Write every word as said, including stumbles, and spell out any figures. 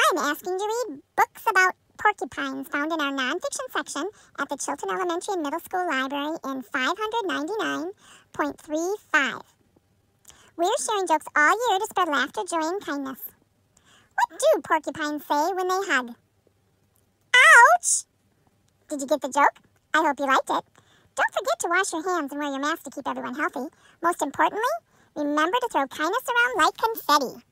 I'm asking to read books about porcupines found in our nonfiction section at the Chilton Elementary and Middle School Library in five ninety-nine point three five. We're sharing jokes all year to spread laughter, joy, and kindness. What do porcupines say when they hug? Ouch! Did you get the joke? I hope you liked it. Don't forget to wash your hands and wear your mask to keep everyone healthy. Most importantly, remember to throw kindness around like confetti.